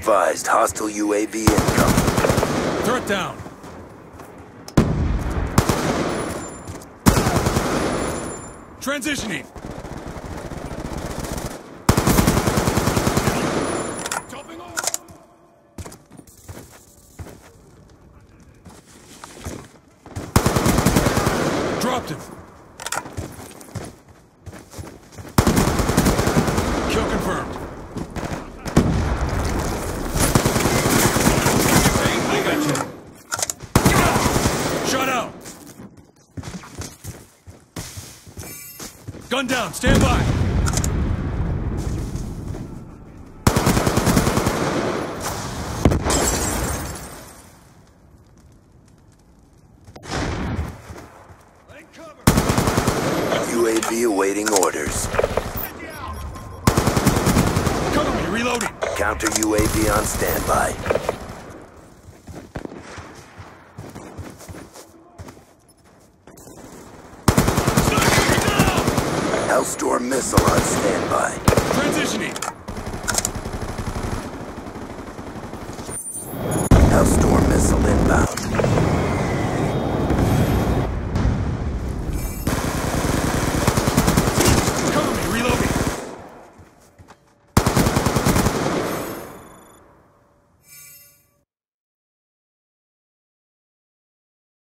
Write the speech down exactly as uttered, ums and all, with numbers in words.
advised, hostile U A V incoming. Threat down. Transitioning. Dropped him. Kill confirmed. I got you. Shot out. Gun down. Stand by. U A V awaiting orders. Cover me. Reloading. Counter U A V on standby. Hellstorm missile on standby. Transitioning. Hellstorm missile inbound.